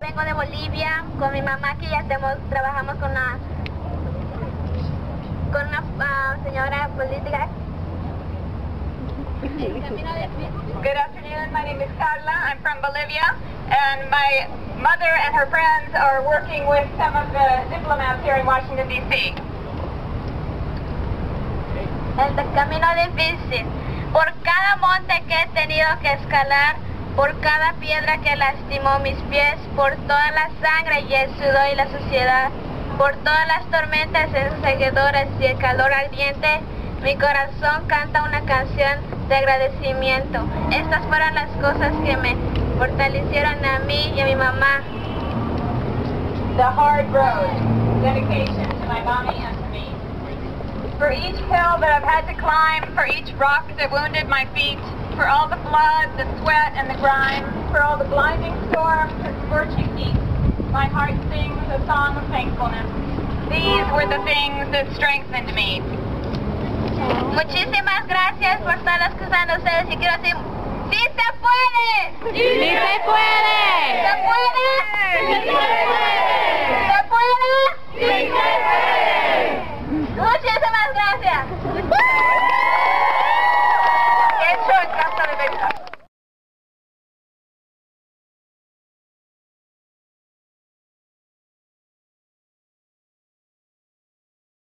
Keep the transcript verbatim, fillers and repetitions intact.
Vengo de Bolivia con mi mamá, que ya estemos, trabajamos con una, con una uh, señora política. Good afternoon, my name is Carla, I'm from Bolivia, and my mother and her friends are working with some of the diplomats here in Washington, D C El camino difícil, por cada monte que he tenido que escalar, por cada piedra que lastimó mis pies, por toda la sangre y el sudor y la suciedad, por todas las tormentas enseguedoras y el calor ardiente, mi corazón canta una canción de agradecimiento. Estas fueron las cosas que me fortalecieron a mí y a mi mamá. The hard road, dedication to my mommy and to me. For each hill that I've had to climb, for each rock that wounded my feet, for all the blood, the sweat, and the grime, for all the blinding storms, the scorching heat, my heart sings a song of thankfulness. These were the things that strengthened me. Muchísimas gracias por todas las cosas de ustedes y quiero decir, ¡sí se puede! ¡Sí se puede! ¡Se puede! ¡Sí se puede!